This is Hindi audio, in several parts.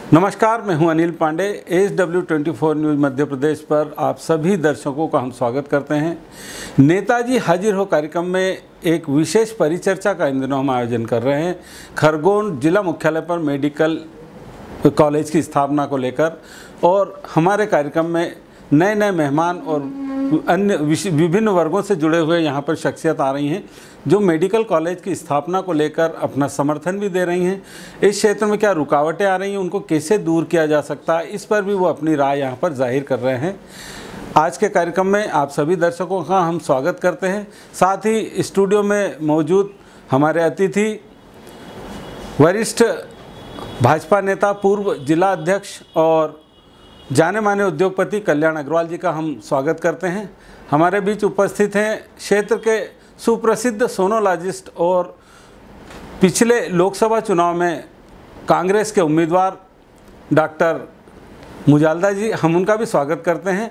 नमस्कार, मैं हूं अनिल पांडे। SW24 न्यूज़ मध्य प्रदेश पर आप सभी दर्शकों का हम स्वागत करते हैं। नेताजी हाजिर हो कार्यक्रम में एक विशेष परिचर्चा का इन दिनों हम आयोजन कर रहे हैं खरगोन जिला मुख्यालय पर मेडिकल कॉलेज की स्थापना को लेकर। और हमारे कार्यक्रम में नए नए मेहमान और अन्य विभिन्न वर्गों से जुड़े हुए यहाँ पर शख्सियत आ रही हैं जो मेडिकल कॉलेज की स्थापना को लेकर अपना समर्थन भी दे रही हैं। इस क्षेत्र में क्या रुकावटें आ रही हैं, उनको कैसे दूर किया जा सकता है, इस पर भी वो अपनी राय यहाँ पर जाहिर कर रहे हैं। आज के कार्यक्रम में आप सभी दर्शकों का हम स्वागत करते हैं। साथ ही स्टूडियो में मौजूद हमारे अतिथि वरिष्ठ भाजपा नेता, पूर्व जिला अध्यक्ष और जाने माने उद्योगपति कल्याण अग्रवाल जी का हम स्वागत करते हैं। हमारे बीच उपस्थित हैं क्षेत्र के सुप्रसिद्ध सोनोलॉजिस्ट और पिछले लोकसभा चुनाव में कांग्रेस के उम्मीदवार डॉक्टर मुजालदा जी, हम उनका भी स्वागत करते हैं।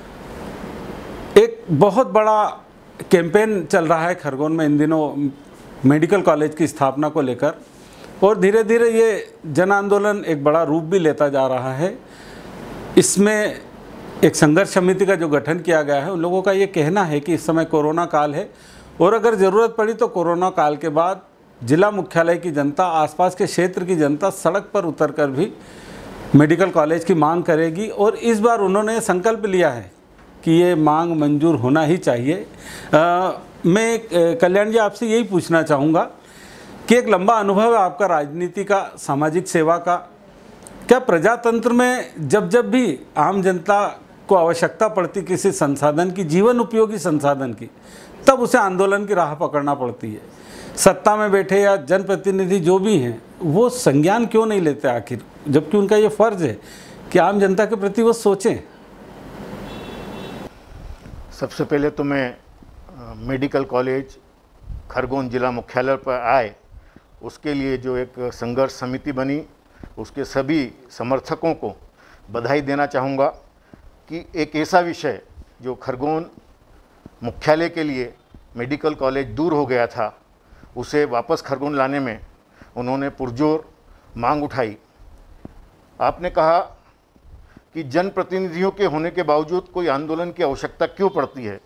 एक बहुत बड़ा कैंपेन चल रहा है खरगोन में इन दिनों मेडिकल कॉलेज की स्थापना को लेकर, और धीरे धीरे ये जन आंदोलन एक बड़ा रूप भी लेता जा रहा है। इसमें एक संघर्ष समिति का जो गठन किया गया है, उन लोगों का ये कहना है कि इस समय कोरोना काल है और अगर ज़रूरत पड़ी तो कोरोना काल के बाद जिला मुख्यालय की जनता, आसपास के क्षेत्र की जनता सड़क पर उतरकर भी मेडिकल कॉलेज की मांग करेगी। और इस बार उन्होंने संकल्प लिया है कि ये मांग मंजूर होना ही चाहिए। मैं कल्याण जी आपसे यही पूछना चाहूँगा कि एक लंबा अनुभव है आपका राजनीति का, सामाजिक सेवा का। क्या प्रजातंत्र में जब जब भी आम जनता को आवश्यकता पड़ती किसी संसाधन की, जीवन उपयोगी संसाधन की, तब उसे आंदोलन की राह पकड़ना पड़ती है? सत्ता में बैठे या जनप्रतिनिधि जो भी हैं, वो संज्ञान क्यों नहीं लेते आखिर, जबकि उनका ये फर्ज है कि आम जनता के प्रति वो सोचें? सबसे पहले तो मैं मेडिकल कॉलेज खरगोन जिला मुख्यालय पर आए, उसके लिए जो एक संघर्ष समिति बनी, उसके सभी समर्थकों को बधाई देना चाहूँगा कि एक ऐसा विषय जो खरगोन मुख्यालय के लिए मेडिकल कॉलेज दूर हो गया था, उसे वापस खरगोन लाने में उन्होंने पुरजोर मांग उठाई। आपने कहा कि जनप्रतिनिधियों के होने के बावजूद कोई आंदोलन की आवश्यकता क्यों पड़ती है।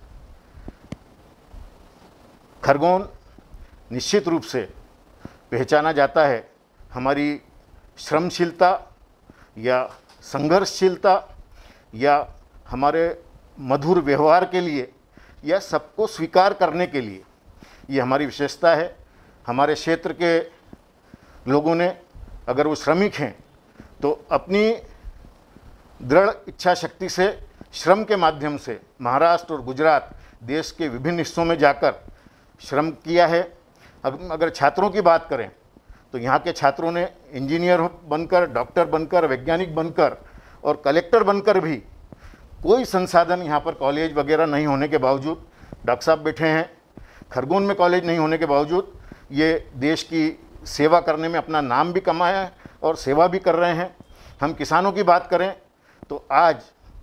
खरगोन निश्चित रूप से पहचाना जाता है हमारी श्रमशीलता या संघर्षशीलता या हमारे मधुर व्यवहार के लिए या सबको स्वीकार करने के लिए। ये हमारी विशेषता है। हमारे क्षेत्र के लोगों ने, अगर वो श्रमिक हैं, तो अपनी दृढ़ इच्छा शक्ति से श्रम के माध्यम से महाराष्ट्र और गुजरात, देश के विभिन्न हिस्सों में जाकर श्रम किया है। अगर छात्रों की बात करें तो यहाँ के छात्रों ने इंजीनियर बनकर, डॉक्टर बनकर, वैज्ञानिक बनकर और कलेक्टर बनकर भी कोई संसाधन यहाँ पर कॉलेज वगैरह नहीं होने के बावजूद, डॉक्टर साहब बैठे हैं, खरगोन में कॉलेज नहीं होने के बावजूद ये देश की सेवा करने में अपना नाम भी कमाया है और सेवा भी कर रहे हैं। हम किसानों की बात करें तो आज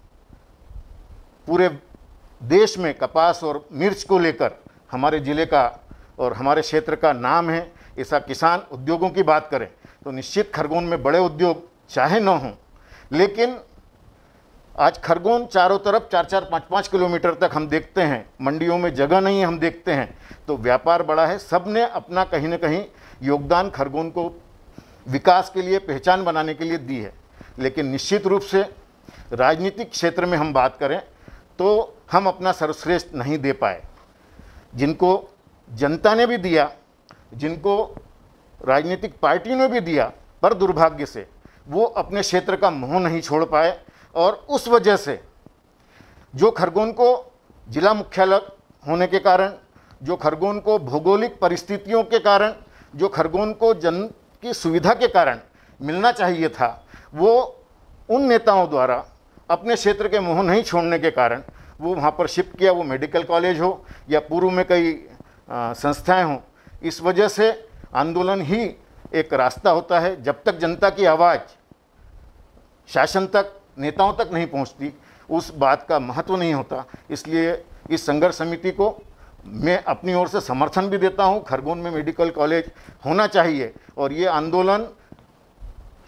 पूरे देश में कपास और मिर्च को लेकर हमारे ज़िले का और हमारे क्षेत्र का नाम है। ऐसा किसान उद्योगों की बात करें तो निश्चित खरगोन में बड़े उद्योग चाहे न हों, लेकिन आज खरगोन चारों तरफ 4-4, 5-5 किलोमीटर तक हम देखते हैं, मंडियों में जगह नहीं है, हम देखते हैं तो व्यापार बड़ा है। सब ने अपना कहीं न कहीं योगदान खरगोन को विकास के लिए, पहचान बनाने के लिए दी है। लेकिन निश्चित रूप से राजनीतिक क्षेत्र में हम बात करें तो हम अपना सर्वश्रेष्ठ नहीं दे पाए। जिनको जनता ने भी दिया, जिनको राजनीतिक पार्टियों ने भी दिया, पर दुर्भाग्य से वो अपने क्षेत्र का मोह नहीं छोड़ पाए। और उस वजह से जो खरगोन को जिला मुख्यालय होने के कारण, जो खरगोन को भौगोलिक परिस्थितियों के कारण, जो खरगोन को जन की सुविधा के कारण मिलना चाहिए था, वो उन नेताओं द्वारा अपने क्षेत्र के मोह नहीं छोड़ने के कारण वो वहाँ पर शिफ्ट किया। वो मेडिकल कॉलेज हो या पूर्व में कई संस्थाएं हों, इस वजह से आंदोलन ही एक रास्ता होता है। जब तक जनता की आवाज़ शासन तक, नेताओं तक नहीं पहुंचती, उस बात का महत्व नहीं होता। इसलिए इस संघर्ष समिति को मैं अपनी ओर से समर्थन भी देता हूं। खरगोन में मेडिकल कॉलेज होना चाहिए और ये आंदोलन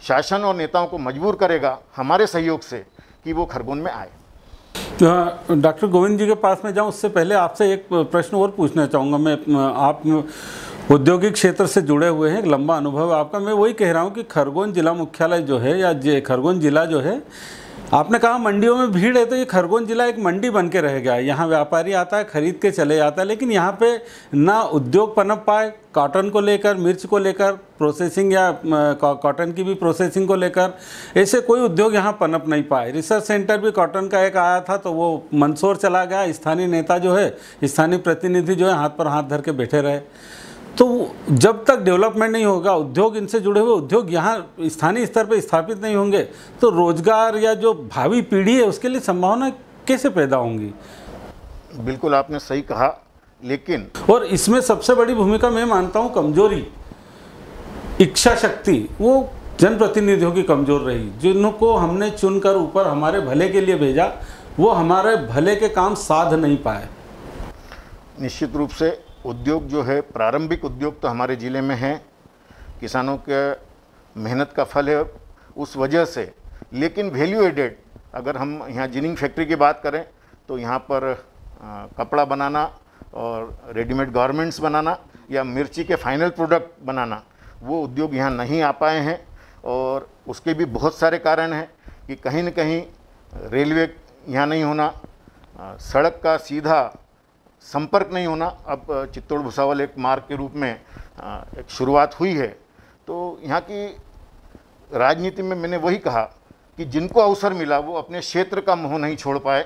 शासन और नेताओं को मजबूर करेगा हमारे सहयोग से कि वो खरगोन में आए। डॉक्टर गोविंद जी के पास में जाऊं उससे पहले आपसे एक प्रश्न और पूछना चाहूँगा मैं। आप औद्योगिक क्षेत्र से जुड़े हुए हैं, एक लंबा अनुभव है आपका। मैं वही कह रहा हूं कि खरगोन जिला मुख्यालय जो है या खरगोन जिला जो है, आपने कहा मंडियों में भीड़ है, तो ये खरगोन जिला एक मंडी बन के रह गया है। यहाँ व्यापारी आता है, खरीद के चले जाता है, लेकिन यहाँ पे ना उद्योग पनप पाए कॉटन को लेकर, मिर्च को लेकर प्रोसेसिंग या कॉटन की भी प्रोसेसिंग को लेकर, ऐसे कोई उद्योग यहाँ पनप नहीं पाए। रिसर्च सेंटर भी कॉटन का एक आया था तो वो मंदसौर चला गया। स्थानीय नेता जो है, स्थानीय प्रतिनिधि जो है, हाथ पर हाथ धर के बैठे रहे। तो जब तक डेवलपमेंट नहीं होगा, उद्योग इनसे जुड़े हुए उद्योग यहाँ स्थानीय स्तर पर स्थापित नहीं होंगे, तो रोजगार या जो भावी पीढ़ी है उसके लिए संभावना कैसे पैदा होंगी? बिल्कुल आपने सही कहा, लेकिन और इसमें सबसे बड़ी भूमिका मैं मानता हूँ कमजोरी, इच्छा शक्ति, वो जनप्रतिनिधियों की कमजोर रही, जिनको हमने चुनकर ऊपर हमारे भले के लिए भेजा, वो हमारे भले के काम साध नहीं पाए। निश्चित रूप से उद्योग जो है, प्रारंभिक उद्योग तो हमारे ज़िले में है, किसानों के मेहनत का फल है उस वजह से। लेकिन वैल्यू एडेड, अगर हम यहाँ जिनिंग फैक्ट्री की बात करें तो यहाँ पर कपड़ा बनाना और रेडीमेड गारमेंट्स बनाना या मिर्ची के फाइनल प्रोडक्ट बनाना, वो उद्योग यहाँ नहीं आ पाए हैं। और उसके भी बहुत सारे कारण हैं कि कहीं न कहीं रेलवे यहाँ नहीं होना, सड़क का सीधा संपर्क नहीं होना। अब चित्तौड़ भुसावल एक मार्ग के रूप में एक शुरुआत हुई है। तो यहाँ की राजनीति में मैंने वही कहा कि जिनको अवसर मिला वो अपने क्षेत्र का मोह नहीं छोड़ पाए।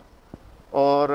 और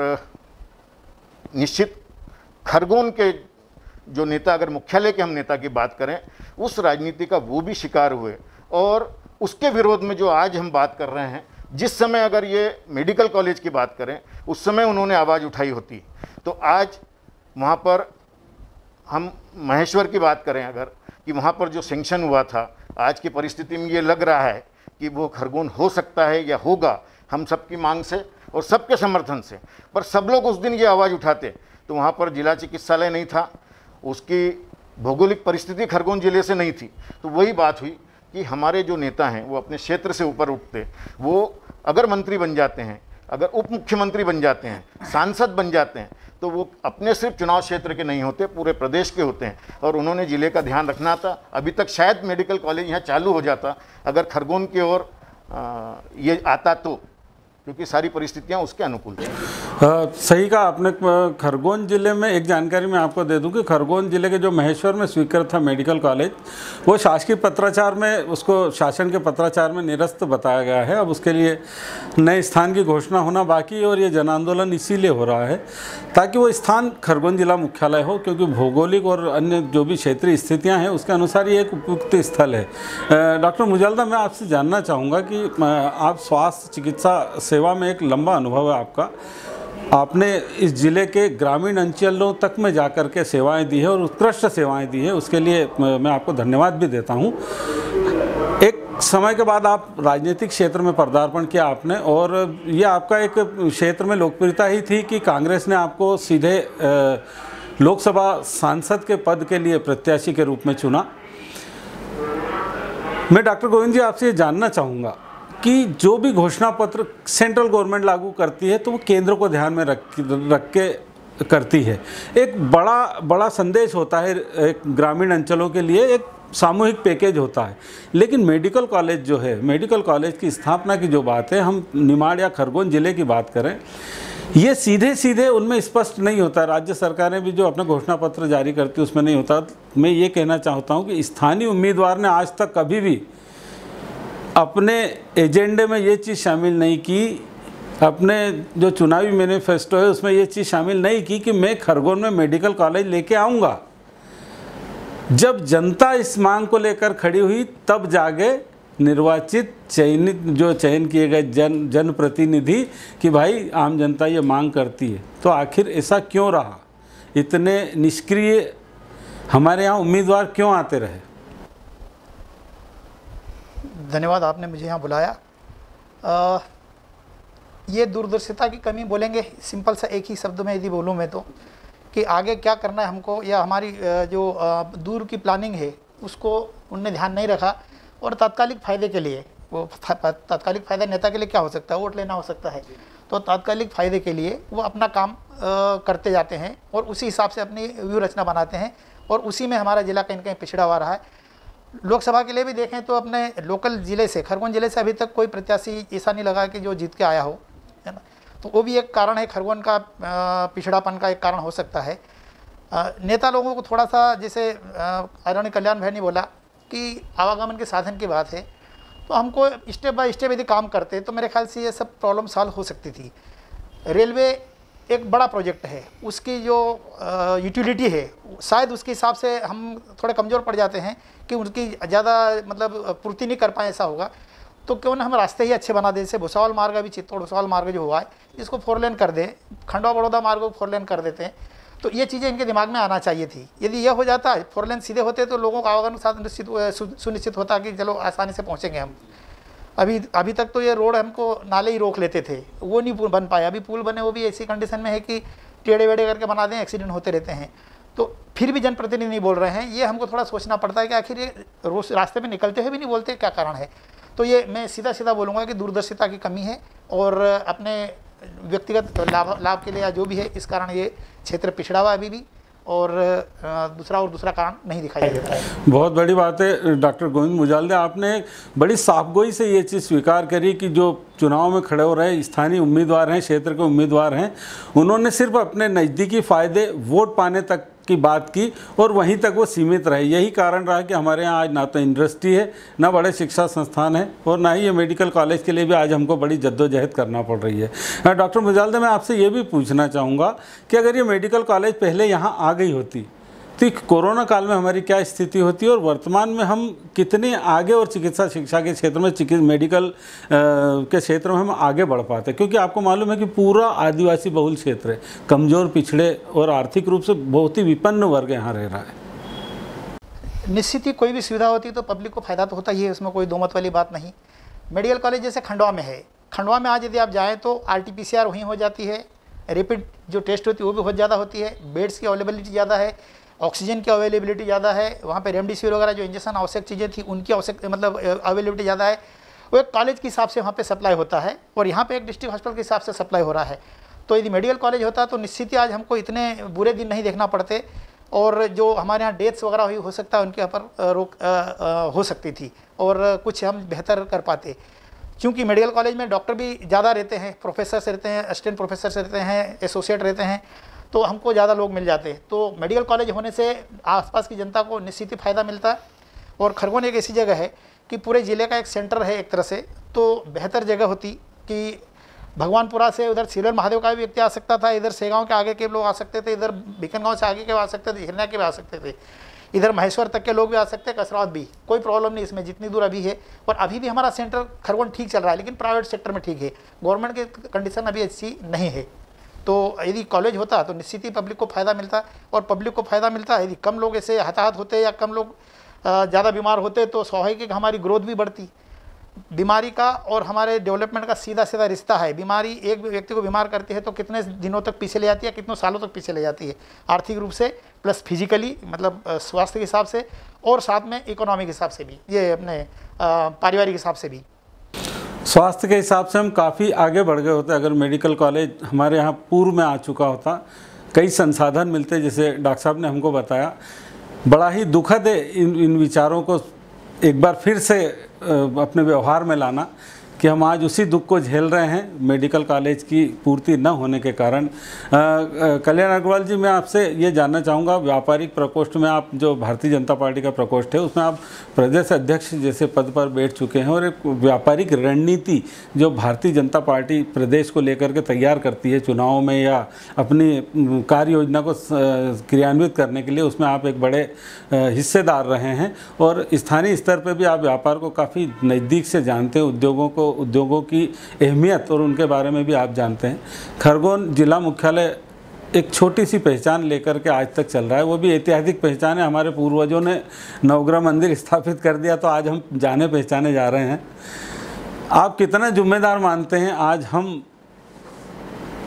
निश्चित खरगोन के जो नेता, अगर मुख्यालय के हम नेता की बात करें, उस राजनीति का वो भी शिकार हुए। और उसके विरोध में जो आज हम बात कर रहे हैं, जिस समय अगर ये मेडिकल कॉलेज की बात करें उस समय उन्होंने आवाज़ उठाई होती, तो आज वहाँ पर हम महेश्वर की बात करें अगर, कि वहाँ पर जो सेंक्शन हुआ था, आज की परिस्थिति में ये लग रहा है कि वो खरगोन हो सकता है या होगा, हम सबकी मांग से और सबके समर्थन से। पर सब लोग उस दिन ये आवाज़ उठाते तो वहाँ पर जिला चिकित्सालय नहीं था, उसकी भौगोलिक परिस्थिति खरगोन जिले से नहीं थी। तो वही बात हुई कि हमारे जो नेता हैं वो अपने क्षेत्र से ऊपर उठते, वो अगर मंत्री बन जाते हैं, अगर उप मुख्यमंत्री बन जाते हैं, सांसद बन जाते हैं, तो वो अपने सिर्फ चुनाव क्षेत्र के नहीं होते, पूरे प्रदेश के होते हैं। और उन्होंने ज़िले का ध्यान रखना था। अभी तक शायद मेडिकल कॉलेज यहाँ चालू हो जाता अगर खरगोन की ओर ये आता तो, क्योंकि सारी परिस्थितियाँ उसके अनुकूल थी। सही कहा आपने। खरगोन जिले में एक जानकारी मैं आपको दे दूं कि खरगोन जिले के जो महेश्वर में स्वीकृत था मेडिकल कॉलेज, वो शासकीय पत्राचार में, उसको शासन के पत्राचार में निरस्त बताया गया है। अब उसके लिए नए स्थान की घोषणा होना बाकी है और ये जन आंदोलन इसीलिए हो रहा है ताकि वो स्थान खरगोन जिला मुख्यालय हो, क्योंकि भौगोलिक और अन्य जो भी क्षेत्रीय स्थितियाँ हैं उसके अनुसार ये एक उपयुक्त स्थल है। डॉक्टर मुजल्दा, मैं आपसे जानना चाहूँगा कि आप स्वास्थ्य चिकित्सा सेवा में एक लंबा अनुभव है आपका, आपने इस ज़िले के ग्रामीण अंचलों तक में जाकर के सेवाएं दी है और उत्कृष्ट सेवाएं दी है, उसके लिए मैं आपको धन्यवाद भी देता हूं। एक समय के बाद आप राजनीतिक क्षेत्र में पदार्पण किया आपने, और ये आपका एक क्षेत्र में लोकप्रियता ही थी कि कांग्रेस ने आपको सीधे लोकसभा सांसद के पद के लिए प्रत्याशी के रूप में चुना। मैं डॉक्टर गोविंद जी आपसे ये जानना चाहूँगा कि जो भी घोषणा पत्र सेंट्रल गवर्नमेंट लागू करती है तो वो केंद्र को ध्यान में रख के करती है। एक बड़ा संदेश होता है एक ग्रामीण अंचलों के लिए, एक सामूहिक पैकेज होता है। लेकिन मेडिकल कॉलेज जो है, मेडिकल कॉलेज की स्थापना की जो बात है, हम निमाड़ या खरगोन जिले की बात करें, ये सीधे सीधे उनमें स्पष्ट नहीं होता। राज्य सरकारें भी जो अपना घोषणा पत्र जारी करती है उसमें नहीं होता। मैं ये कहना चाहता हूँ कि स्थानीय उम्मीदवार ने आज तक कभी भी अपने एजेंडे में ये चीज़ शामिल नहीं की, अपने जो चुनावी मैनिफेस्टो है उसमें ये चीज़ शामिल नहीं की कि मैं खरगोन में मेडिकल कॉलेज लेके आऊँगा। जब जनता इस मांग को लेकर खड़ी हुई तब जागे निर्वाचित चयन किए गए जनप्रतिनिधि कि भाई आम जनता ये मांग करती है। तो आखिर ऐसा क्यों रहा? इतने निष्क्रिय हमारे यहाँ उम्मीदवार क्यों आते रहे? धन्यवाद, आपने मुझे यहाँ बुलाया। ये दूरदर्शिता की कमी बोलेंगे, सिंपल सा एक ही शब्द में यदि बोलूँ मैं तो, कि आगे क्या करना है हमको, या हमारी जो दूर की प्लानिंग है उसको उनने ध्यान नहीं रखा। और तात्कालिक फ़ायदे के लिए, वो तात्कालिक फ़ायदा नेता के लिए क्या हो सकता है, वोट लेना हो सकता है, तो तात्कालिक फ़ायदे के लिए वो अपना काम करते जाते हैं और उसी हिसाब से अपनी व्यू रचना बनाते हैं और उसी में हमारा ज़िला कहीं ना कहीं पिछड़ा हुआ रहा है। लोकसभा के लिए भी देखें तो अपने लोकल ज़िले से, खरगोन ज़िले से अभी तक कोई प्रत्याशी ऐसा नहीं लगा कि जो जीत के आया हो, है ना। तो वो भी एक कारण है, खरगोन का पिछड़ापन का एक कारण हो सकता है। नेता लोगों को थोड़ा सा, जैसे आदरणीय कल्याण भाई ने बोला कि आवागमन के साधन की बात है, तो हमको स्टेप बाय स्टेप यदि काम करते तो मेरे ख्याल से ये सब प्रॉब्लम सॉल्व हो सकती थी। रेलवे एक बड़ा प्रोजेक्ट है, उसकी जो यूटिलिटी है शायद उसके हिसाब से हम थोड़े कमज़ोर पड़ जाते हैं कि उनकी ज़्यादा मतलब पूर्ति नहीं कर पाए, ऐसा होगा तो क्यों ना हम रास्ते ही अच्छे बना दें। जैसे भुसावल मार्ग, अभी चित्तौड़ भुसावल मार्ग जो हुआ है इसको 4 लेन कर दें, खंडवा बड़ौदा मार्ग को 4 लेन कर देते हैं, तो ये चीज़ें इनके दिमाग में आना चाहिए थी। यदि यह हो जाता, 4 लेन सीधे होते तो लोगों का आवागमन साथ सुनिश्चित होता कि चलो आसानी से पहुँचेंगे हम। अभी तक तो ये रोड हमको नाले ही रोक लेते थे, वो नहीं बन पाया। अभी पुल बने वो भी ऐसी कंडीशन में है कि टेढ़े वेढ़े करके बना दें, एक्सीडेंट होते रहते हैं। तो फिर भी जनप्रतिनिधि नहीं बोल रहे हैं, ये हमको थोड़ा सोचना पड़ता है कि आखिर ये रोज रास्ते में निकलते हुए भी नहीं बोलते, क्या कारण है। तो ये मैं सीधा सीधा बोलूँगा कि दूरदर्शिता की कमी है और अपने व्यक्तिगत लाभ के लिए या जो भी है, इस कारण ये क्षेत्र पिछड़ा हुआ अभी भी, और दूसरा कारण नहीं दिखाई देता है। बहुत बड़ी बात है डॉक्टर गोविंद मुजाल्दे, आपने बड़ी साफगोई से ये चीज़ स्वीकार करी कि जो चुनाव में खड़े हो रहे स्थानीय उम्मीदवार हैं, क्षेत्र के उम्मीदवार हैं, उन्होंने सिर्फ अपने नज़दीकी फ़ायदे वोट पाने तक की बात की और वहीं तक वो सीमित रहे। यही कारण रहा कि हमारे यहाँ आज ना तो इंडस्ट्री है, ना बड़े शिक्षा संस्थान है और ना ही ये मेडिकल कॉलेज के लिए भी आज हमको बड़ी जद्दोजहद करना पड़ रही है। डॉक्टर मुजाल्दे, मैं आपसे ये भी पूछना चाहूँगा कि अगर ये मेडिकल कॉलेज पहले यहाँ आ गई होती तो कोरोना काल में हमारी क्या स्थिति होती और वर्तमान में हम कितने आगे और चिकित्सा शिक्षा के क्षेत्र में, मेडिकल के क्षेत्र में हम आगे बढ़ पाते, क्योंकि आपको मालूम है कि पूरा आदिवासी बहुल क्षेत्र है, कमज़ोर, पिछड़े और आर्थिक रूप से बहुत ही विपन्न वर्ग यहाँ रह रहा है। निश्चित ही कोई भी सुविधा होती तो पब्लिक को फ़ायदा तो होता ही है, उसमें कोई दो मत वाली बात नहीं। मेडिकल कॉलेज जैसे खंडवा में है, खंडवा में आज यदि आप जाएँ तो RT-PCR वहीं हो जाती है, रैपिड जो टेस्ट होती है वो भी बहुत ज़्यादा होती है, बेड्स की अवेलेबिलिटी ज़्यादा है, ऑक्सीजन की अवेलेबिलिटी ज़्यादा है, वहाँ पे रेमडेसिविर वगैरह जो इंजेक्शन आवश्यक चीज़ें थी उनकी आवश्यक अवेलेबिलिटी ज़्यादा है। वो एक कॉलेज के हिसाब से वहाँ पे सप्लाई होता है और यहाँ पे एक डिस्ट्रिक्ट हॉस्पिटल के हिसाब से सप्लाई हो रहा है। तो यदि मेडिकल कॉलेज होता तो निश्चित ही आज हमको इतने बुरे दिन नहीं देखना पड़ते और जो हमारे यहाँ डेथ्स वगैरह हुई हो सकता है उनके ऊपर रोक हो सकती थी और कुछ हम बेहतर कर पाते। क्योंकि मेडिकल कॉलेज में डॉक्टर भी ज़्यादा रहते हैं, प्रोफेसर्स रहते हैं, असिस्टेंट प्रोफेसर्स रहते हैं, एसोसिएट रहते हैं, तो हमको ज़्यादा लोग मिल जाते हैं। तो मेडिकल कॉलेज होने से आसपास की जनता को निश्चित ही फ़ायदा मिलता है। और खरगोन एक ऐसी जगह है कि पूरे ज़िले का एक सेंटर है एक तरह से, तो बेहतर जगह होती कि भगवानपुरा से उधर सिरल महादेव का भी व्यक्ति आ सकता था, इधर सेगांव के आगे के लोग आ सकते थे, इधर बीकनगांव से आगे के आ सकते थे, हिरना के भी आ सकते थे, इधर महेश्वर तक के लोग भी आ सकते हैं, कसरावत भी, कोई प्रॉब्लम नहीं इसमें जितनी दूर अभी है। और अभी भी हमारा सेंटर खरगोन ठीक चल रहा है, लेकिन प्राइवेट सेक्टर में ठीक है, गवर्नमेंट की कंडीशन अभी अच्छी नहीं है। तो यदि कॉलेज होता तो निश्चित ही पब्लिक को फ़ायदा मिलता, और पब्लिक को फ़ायदा मिलता यदि कम लोग ऐसे हताहत होते या कम लोग ज़्यादा बीमार होते तो स्वाभाविक हमारी ग्रोथ भी बढ़ती। बीमारी का और हमारे डेवलपमेंट का सीधा सीधा रिश्ता है। बीमारी एक व्यक्ति को बीमार करती है तो कितने दिनों तक पीछे ले जाती है, कितने सालों तक पीछे ले जाती है, आर्थिक रूप से प्लस फिजिकली, मतलब स्वास्थ्य के हिसाब से, और साथ में इकोनॉमिक हिसाब से भी, ये अपने पारिवारिक हिसाब से भी। स्वास्थ्य के हिसाब से हम काफ़ी आगे बढ़ गए होते अगर मेडिकल कॉलेज हमारे यहाँ पूर्व में आ चुका होता। कई संसाधन मिलते, जैसे डॉक्टर साहब ने हमको बताया। बड़ा ही दुखद है इन विचारों को एक बार फिर से अपने व्यवहार में लाना कि हम आज उसी दुख को झेल रहे हैं मेडिकल कॉलेज की पूर्ति न होने के कारण। कल्याण अग्रवाल जी, मैं आपसे ये जानना चाहूँगा, व्यापारिक प्रकोष्ठ में आप, जो भारतीय जनता पार्टी का प्रकोष्ठ है, उसमें आप प्रदेश अध्यक्ष जैसे पद पर बैठ चुके हैं और एक व्यापारिक रणनीति जो भारतीय जनता पार्टी प्रदेश को लेकर के तैयार करती है चुनाव में या अपनी कार्य योजना को क्रियान्वित करने के लिए, उसमें आप एक बड़े हिस्सेदार रहे हैं और स्थानीय स्तर पर भी आप व्यापार को काफ़ी नज़दीक से जानते हैं, उद्योगों की अहमियत और उनके बारे में भी आप जानते हैं। खरगोन जिला मुख्यालय एक छोटी सी पहचान लेकर के आज तक चल रहा है, वो भी ऐतिहासिक पहचान है। हमारे पूर्वजों ने नवग्रह मंदिर स्थापित कर दिया तो आज हम जाने पहचाने जा रहे हैं। आप कितना जिम्मेदार मानते हैं आज हम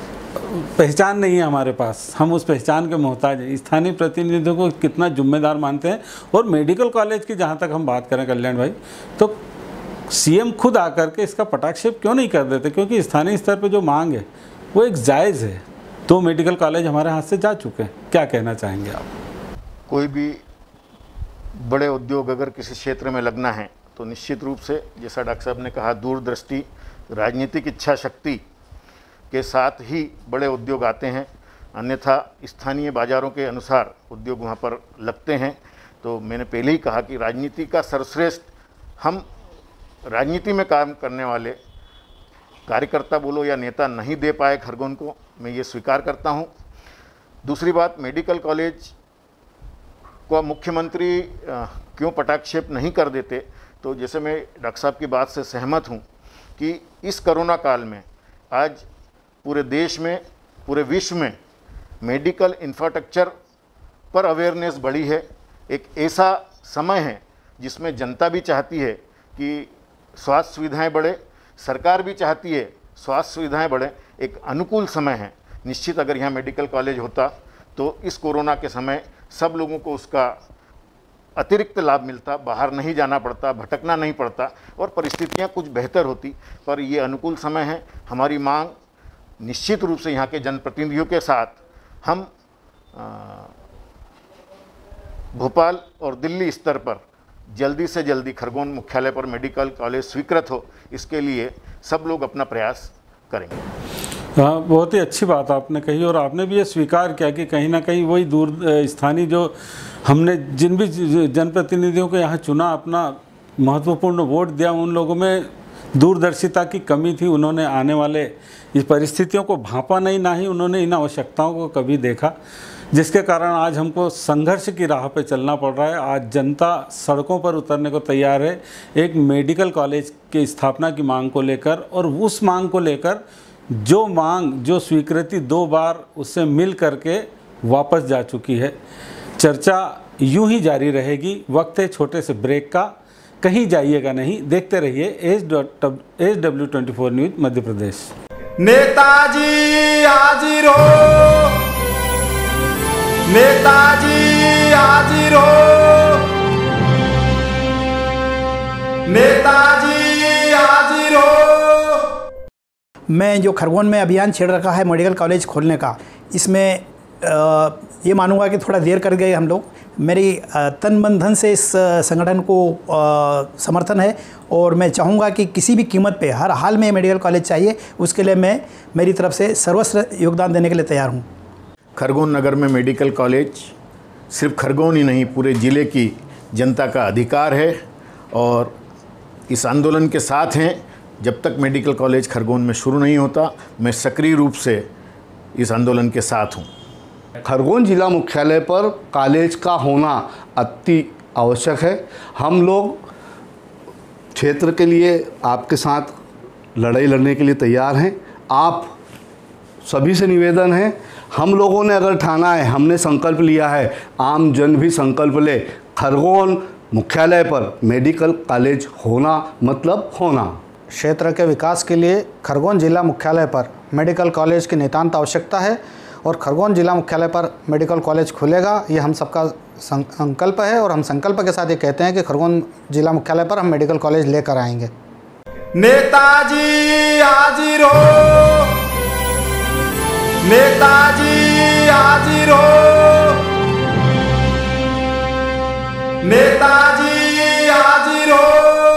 पहचान नहीं है हमारे पास, हम उस पहचान के मोहताज हैं। स्थानीय प्रतिनिधियों को कितना जिम्मेदार मानते हैं। और मेडिकल कॉलेज की जहाँ तक हम बात करें कल्याण भाई, तो सीएम खुद आकर के इसका पटाक्षेप क्यों नहीं कर देते? क्योंकि स्थानीय स्तर पर जो मांग है वो एक जायज़ है। 2 मेडिकल कॉलेज हमारे हाथ से जा चुके हैं, क्या कहना चाहेंगे आप? कोई भी बड़े उद्योग अगर किसी क्षेत्र में लगना है तो निश्चित रूप से, जैसा डॉक्टर साहब ने कहा, दूरदृष्टि, राजनीतिक इच्छा शक्ति के साथ ही बड़े उद्योग आते हैं। अन्यथा स्थानीय बाज़ारों के अनुसार उद्योग वहाँ पर लगते हैं। तो मैंने पहले ही कहा कि राजनीति का सर्वश्रेष्ठ, हम राजनीति में काम करने वाले कार्यकर्ता बोलो या नेता नहीं दे पाए खरगोन को, मैं ये स्वीकार करता हूँ। दूसरी बात, मेडिकल कॉलेज को मुख्यमंत्री क्यों पटाक्षेप नहीं कर देते, तो जैसे मैं डॉक्टर साहब की बात से सहमत हूँ कि इस कोरोना काल में आज पूरे देश में, पूरे विश्व में मेडिकल इंफ्रास्ट्रक्चर पर अवेयरनेस बढ़ी है। एक ऐसा समय है जिसमें जनता भी चाहती है कि स्वास्थ्य सुविधाएं बढ़े, सरकार भी चाहती है स्वास्थ्य सुविधाएं बढ़े। एक अनुकूल समय है। निश्चित अगर यहाँ मेडिकल कॉलेज होता तो इस कोरोना के समय सब लोगों को उसका अतिरिक्त लाभ मिलता, बाहर नहीं जाना पड़ता, भटकना नहीं पड़ता और परिस्थितियाँ कुछ बेहतर होती। पर ये अनुकूल समय है। हमारी मांग निश्चित रूप से यहाँ के जनप्रतिनिधियों के साथ हम भोपाल और दिल्ली स्तर पर जल्दी से जल्दी खरगोन मुख्यालय पर मेडिकल कॉलेज स्वीकृत हो, इसके लिए सब लोग अपना प्रयास करेंगे। हाँ, बहुत ही अच्छी बात आपने कही। और आपने भी ये स्वीकार किया कि कहीं ना कहीं वही दूर स्थानीय जो हमने जिन भी जनप्रतिनिधियों को यहाँ चुना, अपना महत्वपूर्ण वोट दिया, उन लोगों में दूरदर्शिता की कमी थी। उन्होंने आने वाले इस परिस्थितियों को भांपा नहीं, ना ही उन्होंने इन आवश्यकताओं को कभी देखा, जिसके कारण आज हमको संघर्ष की राह पे चलना पड़ रहा है। आज जनता सड़कों पर उतरने को तैयार है एक मेडिकल कॉलेज की स्थापना की मांग को लेकर। और उस मांग को लेकर जो स्वीकृति 2 बार उससे मिल करके वापस जा चुकी है। चर्चा यूं ही जारी रहेगी। वक्त है छोटे से ब्रेक का, कहीं जाइएगा नहीं, देखते रहिए SW24 न्यूज़ मध्य प्रदेश। नेताजी हाजिर हो, नेताजी हाजिर हो, नेताजी हाजिर हो। मैं जो खरगोन में अभियान छेड़ रखा है मेडिकल कॉलेज खोलने का, इसमें ये मानूंगा कि थोड़ा देर कर गए हम लोग। मेरी तन मन धन से इस संगठन को समर्थन है और मैं चाहूँगा कि किसी भी कीमत पे हर हाल में मेडिकल कॉलेज चाहिए। उसके लिए मैं मेरी तरफ से सर्वस्व योगदान देने के लिए तैयार हूँ। खरगोन नगर में मेडिकल कॉलेज सिर्फ खरगोन ही नहीं, पूरे ज़िले की जनता का अधिकार है और इस आंदोलन के साथ हैं। जब तक मेडिकल कॉलेज खरगोन में शुरू नहीं होता, मैं सक्रिय रूप से इस आंदोलन के साथ हूँ। खरगोन जिला मुख्यालय पर कॉलेज का होना अति आवश्यक है। हम लोग क्षेत्र के लिए आपके साथ लड़ाई लड़ने के लिए तैयार हैं। आप सभी से निवेदन है, हम लोगों ने अगर ठाना है, हमने संकल्प लिया है, आम जन भी संकल्प ले, खरगोन मुख्यालय पर मेडिकल कॉलेज होना मतलब होना। क्षेत्र के विकास के लिए खरगोन जिला मुख्यालय पर मेडिकल कॉलेज की नितांत आवश्यकता है और खरगोन जिला मुख्यालय पर मेडिकल कॉलेज खुलेगा, ये हम सबका संकल्प है। और हम संकल्प के साथ ये कहते हैं कि खरगोन जिला मुख्यालय पर हम मेडिकल कॉलेज लेकर आएंगे। नेताजी हाजिर हो, नेताजी हाजिर हो, नेताजी हाजिर हो।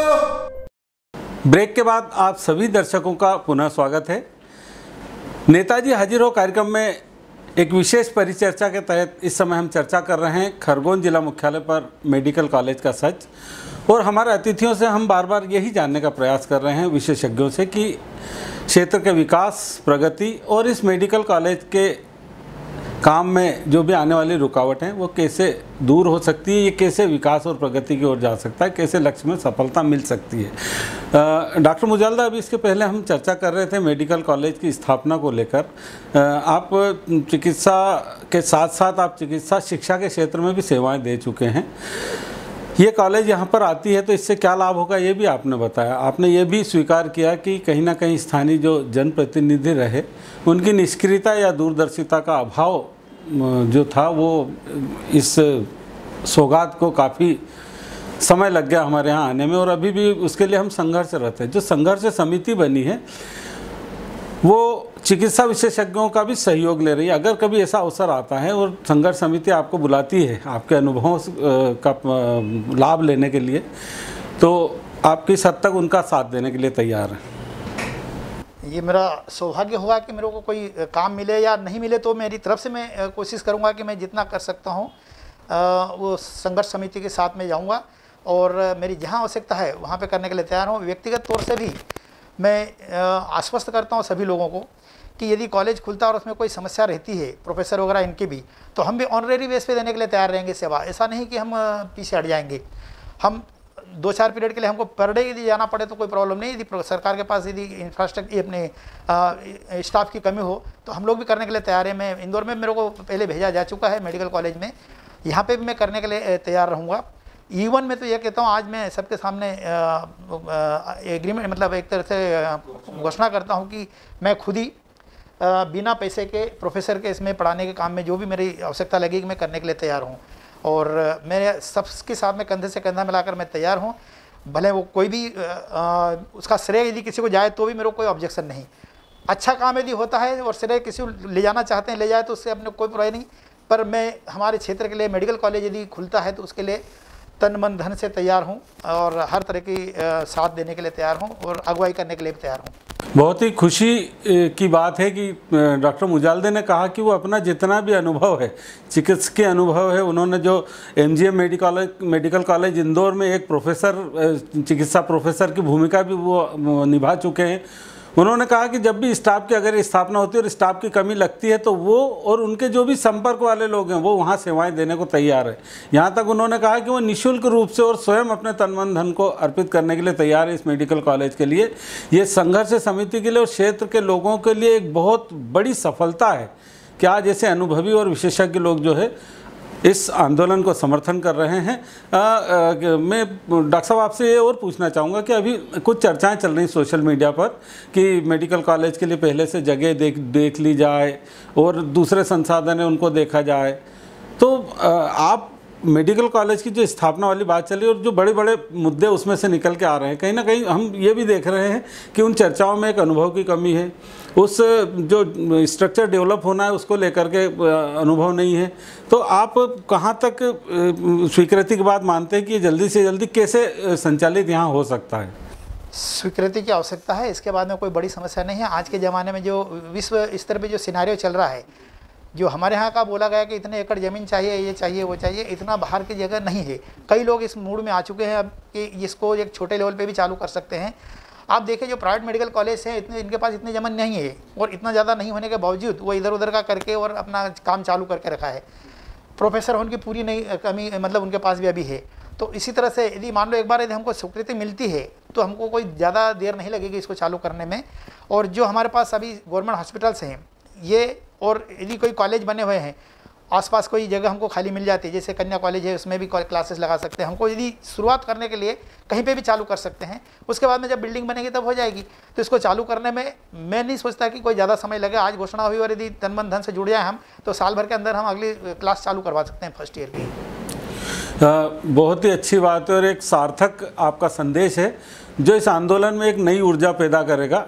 ब्रेक के बाद आप सभी दर्शकों का पुनः स्वागत है। नेताजी हाजिर हो कार्यक्रम में एक विशेष परिचर्चा के तहत इस समय हम चर्चा कर रहे हैं खरगोन जिला मुख्यालय पर मेडिकल कॉलेज का सच। और हमारे अतिथियों से हम बार बार यही जानने का प्रयास कर रहे हैं, विशेषज्ञों से, कि क्षेत्र के विकास, प्रगति और इस मेडिकल कॉलेज के काम में जो भी आने वाली रुकावट हैं वो कैसे दूर हो सकती है, ये कैसे विकास और प्रगति की ओर जा सकता है, कैसे लक्ष्य में सफलता मिल सकती है। डॉक्टर मुजालदा, अभी इसके पहले हम चर्चा कर रहे थे मेडिकल कॉलेज की स्थापना को लेकर। आप चिकित्सा के साथ साथ आप चिकित्सा शिक्षा के क्षेत्र में भी सेवाएं दे चुके हैं। ये कॉलेज यहाँ पर आती है तो इससे क्या लाभ होगा ये भी आपने बताया। आपने ये भी स्वीकार किया कि कहीं ना कहीं स्थानीय जो जनप्रतिनिधि रहे उनकी निष्क्रियता या दूरदर्शिता का अभाव जो था वो इस सौगात को काफ़ी समय लग गया हमारे यहाँ आने में, और अभी भी उसके लिए हम संघर्षरत हैं। जो संघर्ष समिति बनी है वो चिकित्सा विशेषज्ञों का भी सहयोग ले रही है। अगर कभी ऐसा अवसर आता है और संघर्ष समिति आपको बुलाती है आपके अनुभवों का लाभ लेने के लिए, तो आप किस हद तक उनका साथ देने के लिए तैयार हैं? ये मेरा सौभाग्य होगा कि मेरे को कोई काम मिले या नहीं मिले, तो मेरी तरफ से मैं कोशिश करूँगा कि मैं जितना कर सकता हूँ वो संघर्ष समिति के साथ में जाऊँगा, और मेरी जहाँ आवश्यकता है वहाँ पे करने के लिए तैयार हूँ। व्यक्तिगत तौर से भी मैं आश्वस्त करता हूँ सभी लोगों को कि यदि कॉलेज खुलता है और उसमें कोई समस्या रहती है प्रोफेसर वगैरह इनकी भी, तो हम भी ऑनरेरी बेस पे देने के लिए तैयार रहेंगे सेवा। ऐसा नहीं कि हम पीछे हट जाएंगे। हम 2-4 पीरियड के लिए हमको पर डे यदि जाना पड़े तो कोई प्रॉब्लम नहीं। यदि सरकार के पास यदि इंफ्रास्ट्रक्चर अपने स्टाफ की कमी हो तो हम लोग भी करने के लिए तैयार हैं। मैं इंदौर में मेरे को पहले भेजा जा चुका है मेडिकल कॉलेज में, यहाँ पे भी मैं करने के लिए तैयार रहूँगा। इवन मैं तो यह कहता हूँ, आज मैं सबके सामने एग्रीमेंट मतलब एक तरह से घोषणा करता हूँ कि मैं खुद ही बिना पैसे के प्रोफेसर के इसमें पढ़ाने के काम में जो भी मेरी आवश्यकता लगेगी मैं करने के लिए तैयार हूँ। और मेरे सबके साथ में कंधे से कंधा मिलाकर मैं तैयार हूँ। भले वो कोई भी उसका श्रेय यदि किसी को जाए तो भी मेरे को कोई ऑब्जेक्शन नहीं। अच्छा काम यदि होता है और श्रेय किसी को ले जाना चाहते हैं ले जाए तो उससे अपने कोई बुराई नहीं। पर मैं हमारे क्षेत्र के लिए मेडिकल कॉलेज यदि खुलता है तो उसके लिए तन मन धन से तैयार हूँ और हर तरह की साथ देने के लिए तैयार हूँ और अगुवाई करने के लिए भी तैयार हूँ। बहुत ही खुशी की बात है कि डॉक्टर मुजालदे ने कहा कि वो अपना जितना भी अनुभव है, चिकित्सकीय अनुभव है, उन्होंने जो MGM मेडिकल कॉलेज इंदौर में एक प्रोफेसर चिकित्सा प्रोफेसर की भूमिका भी वो निभा चुके हैं। उन्होंने कहा कि जब भी स्टाफ की अगर स्थापना होती है और स्टाफ की कमी लगती है तो वो और उनके जो भी संपर्क वाले लोग हैं वो वहाँ सेवाएं देने को तैयार है। यहाँ तक उन्होंने कहा कि वो निःशुल्क रूप से और स्वयं अपने तन मन धन को अर्पित करने के लिए तैयार है इस मेडिकल कॉलेज के लिए। ये संघर्ष समिति के लिए और क्षेत्र के लोगों के लिए एक बहुत बड़ी सफलता है कि आज ऐसे अनुभवी और विशेषज्ञ लोग जो है इस आंदोलन को समर्थन कर रहे हैं। मैं डॉक्टर साहब आपसे ये और पूछना चाहूँगा कि अभी कुछ चर्चाएं चल रही सोशल मीडिया पर कि मेडिकल कॉलेज के लिए पहले से जगह देख ली जाए और दूसरे संसाधन है उनको देखा जाए, तो आप मेडिकल कॉलेज की जो स्थापना वाली बात चली और जो बड़े बड़े मुद्दे उसमें से निकल के आ रहे हैं, कहीं ना कहीं हम ये भी देख रहे हैं कि उन चर्चाओं में एक अनुभव की कमी है, उस जो स्ट्रक्चर डेवलप होना है उसको लेकर के अनुभव नहीं है। तो आप कहाँ तक स्वीकृति की बात मानते हैं कि ये जल्दी से जल्दी कैसे संचालित यहाँ हो सकता है? स्वीकृति की आवश्यकता है, इसके बाद में कोई बड़ी समस्या नहीं है। आज के ज़माने में जो विश्व स्तर पर जो सिनारियो चल रहा है, जो हमारे यहाँ का बोला गया कि इतने एकड़ ज़मीन चाहिए, ये चाहिए, वो चाहिए, इतना बाहर की जगह नहीं है। कई लोग इस मूड में आ चुके हैं अब कि इसको एक छोटे लेवल पे भी चालू कर सकते हैं। आप देखिए जो प्राइवेट मेडिकल कॉलेज हैं इनके पास इतनी ज़मीन नहीं है और इतना ज़्यादा नहीं होने के बावजूद वो इधर उधर का करके और अपना काम चालू करके रखा है। प्रोफेसर उनकी पूरी नहीं कमी मतलब उनके पास भी अभी है। तो इसी तरह से यदि मान लो एक बार यदि हमको स्वीकृति मिलती है तो हमको कोई ज़्यादा देर नहीं लगेगी इसको चालू करने में। और जो हमारे पास अभी गवर्नमेंट हॉस्पिटल्स हैं ये, और यदि कोई कॉलेज बने हुए हैं आसपास कोई जगह हमको खाली मिल जाती है, जैसे कन्या कॉलेज है उसमें भी क्लासेस लगा सकते हैं। हमको यदि शुरुआत करने के लिए कहीं पे भी चालू कर सकते हैं, उसके बाद में जब बिल्डिंग बनेगी तब हो जाएगी। तो इसको चालू करने में मैं नहीं सोचता कि कोई ज़्यादा समय लगे। आज घोषणा हुई और यदि तन मन धन से जुड़ जाए हम तो साल भर के अंदर हम अगली क्लास चालू करवा सकते हैं फर्स्ट ईयर की। बहुत ही अच्छी बात है और एक सार्थक आपका संदेश है जो इस आंदोलन में एक नई ऊर्जा पैदा करेगा।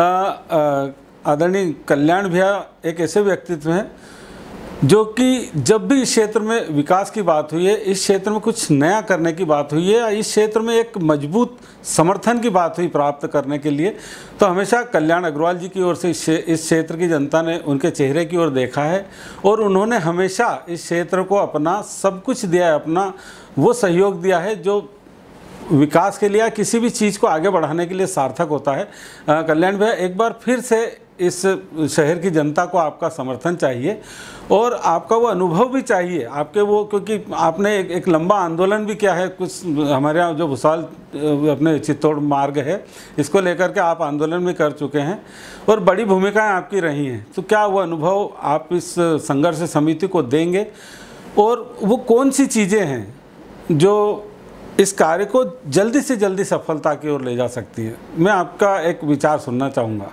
आदरणीय कल्याण भैया एक ऐसे व्यक्तित्व हैं जो कि जब भी इस क्षेत्र में विकास की बात हुई है, इस क्षेत्र में कुछ नया करने की बात हुई है, इस क्षेत्र में एक मजबूत समर्थन की बात हुई प्राप्त करने के लिए, तो हमेशा कल्याण अग्रवाल जी की ओर से इस क्षेत्र की जनता ने उनके चेहरे की ओर देखा है और उन्होंने हमेशा इस क्षेत्र को अपना सब कुछ दिया है, अपना वो सहयोग दिया है जो विकास के लिए या किसी भी चीज़ को आगे बढ़ाने के लिए सार्थक होता है। कल्याण भैया एक बार फिर से इस शहर की जनता को आपका समर्थन चाहिए और आपका वो अनुभव भी चाहिए आपके वो, क्योंकि आपने एक लंबा आंदोलन भी किया है। कुछ हमारे यहाँ जो भुसावल अपने चित्तौड़ मार्ग है इसको लेकर के आप आंदोलन भी कर चुके हैं और बड़ी भूमिकाएं आपकी रही हैं। तो क्या वो अनुभव आप इस संघर्ष समिति को देंगे और वो कौन सी चीज़ें हैं जो इस कार्य को जल्दी से जल्दी सफलता की ओर ले जा सकती है। मैं आपका एक विचार सुनना चाहूँगा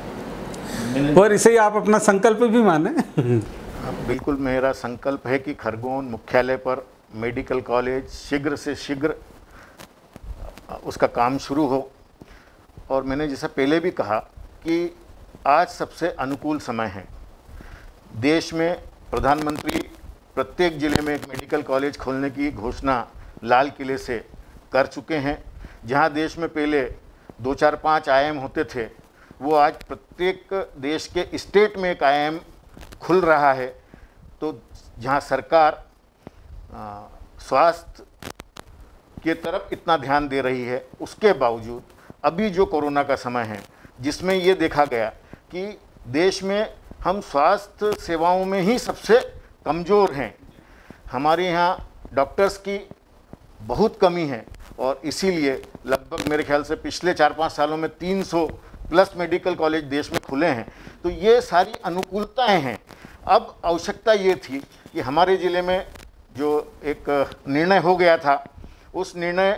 और इसे ही आप अपना संकल्प भी माने। बिल्कुल मेरा संकल्प है कि खरगोन मुख्यालय पर मेडिकल कॉलेज शीघ्र से शीघ्र उसका काम शुरू हो। और मैंने जैसा पहले भी कहा कि आज सबसे अनुकूल समय है। देश में प्रधानमंत्री प्रत्येक ज़िले में एक मेडिकल कॉलेज खोलने की घोषणा लाल किले से कर चुके हैं। जहां देश में पहले 2, 4, 5 IIM होते थे, वो आज प्रत्येक देश के स्टेट में एक IIM खुल रहा है। तो जहां सरकार स्वास्थ्य के तरफ इतना ध्यान दे रही है, उसके बावजूद अभी जो कोरोना का समय है, जिसमें ये देखा गया कि देश में हम स्वास्थ्य सेवाओं में ही सबसे कमज़ोर हैं। हमारे यहाँ डॉक्टर्स की बहुत कमी है और इसीलिए लगभग मेरे ख्याल से पिछले 4-5 सालों में 300 प्लस मेडिकल कॉलेज देश में खुले हैं। तो ये सारी अनुकूलताएं हैं। अब आवश्यकता ये थी कि हमारे ज़िले में जो एक निर्णय हो गया था, उस निर्णय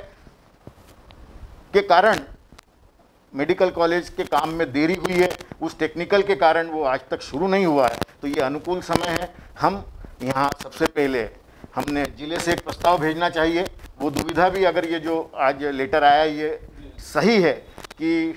के कारण मेडिकल कॉलेज के काम में देरी हुई है। उस टेक्निकल के कारण वो आज तक शुरू नहीं हुआ है। तो ये अनुकूल समय है। हम यहाँ सबसे पहले हमने ज़िले से एक प्रस्ताव भेजना चाहिए। वो दुविधा भी, अगर ये जो आज लेटर आया ये सही है कि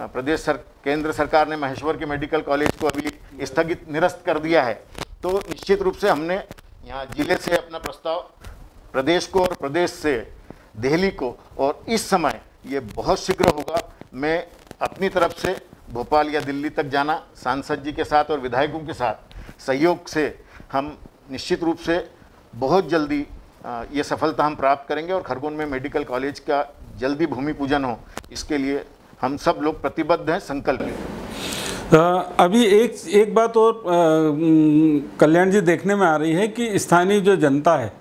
केंद्र सरकार ने महेश्वर के मेडिकल कॉलेज को अभी स्थगित निरस्त कर दिया है, तो निश्चित रूप से हमने यहाँ ज़िले से अपना प्रस्ताव प्रदेश को और प्रदेश से दिल्ली को, और इस समय ये बहुत शीघ्र होगा। मैं अपनी तरफ से भोपाल या दिल्ली तक जाना, सांसद जी के साथ और विधायकों के साथ सहयोग से हम निश्चित रूप से बहुत जल्दी ये सफलता हम प्राप्त करेंगे और खरगोन में मेडिकल कॉलेज का जल्दी भूमि पूजन हो, इसके लिए हम सब लोग प्रतिबद्ध हैं, संकल्प हैं। अभी एक बात और कल्याण जी देखने में आ रही है कि स्थानीय जो जनता है,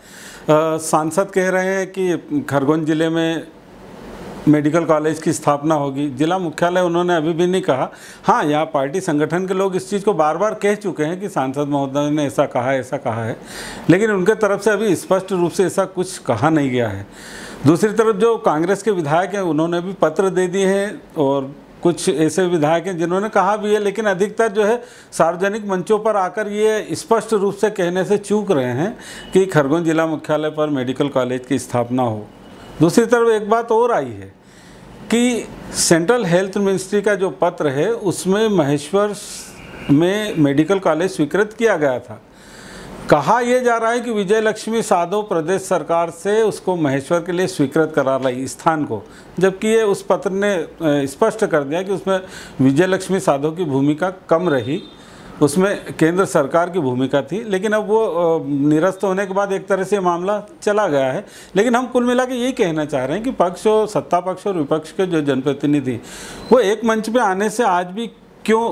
सांसद कह रहे हैं कि खरगोन जिले में मेडिकल कॉलेज की स्थापना होगी। जिला मुख्यालय उन्होंने अभी भी नहीं कहा। हाँ, यहाँ पार्टी संगठन के लोग इस चीज़ को बार बार कह चुके हैं कि सांसद महोदय ने ऐसा कहा है, लेकिन उनके तरफ से अभी स्पष्ट रूप से ऐसा कुछ कहा नहीं गया है। दूसरी तरफ जो कांग्रेस के विधायक हैं, उन्होंने भी पत्र दे दिए हैं और कुछ ऐसे विधायक हैं जिन्होंने कहा भी है, लेकिन अधिकतर जो है सार्वजनिक मंचों पर आकर ये स्पष्ट रूप से कहने से चूक रहे हैं कि खरगोन जिला मुख्यालय पर मेडिकल कॉलेज की स्थापना हो। दूसरी तरफ एक बात और आई है कि सेंट्रल हेल्थ मिनिस्ट्री का जो पत्र है, उसमें महेश्वर में मेडिकल कॉलेज स्वीकृत किया गया था। कहा यह जा रहा है कि विजय लक्ष्मी साधो प्रदेश सरकार से उसको महेश्वर के लिए स्वीकृत करा रही स्थान को, जबकि ये उस पत्र ने स्पष्ट कर दिया कि उसमें विजय लक्ष्मी साधो की भूमिका कम रही, उसमें केंद्र सरकार की भूमिका थी। लेकिन अब वो निरस्त होने के बाद एक तरह से मामला चला गया है। लेकिन हम कुल मिला के यही कहना चाह रहे हैं कि पक्ष और सत्ता पक्ष और विपक्ष के जो जनप्रतिनिधि वो एक मंच पे आने से आज भी क्यों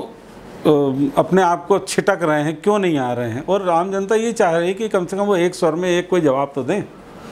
अपने आप को छिटक रहे हैं, क्यों नहीं आ रहे हैं? और आम जनता ये चाह रही है कि कम से कम वो एक स्वर में एक कोई जवाब तो दें।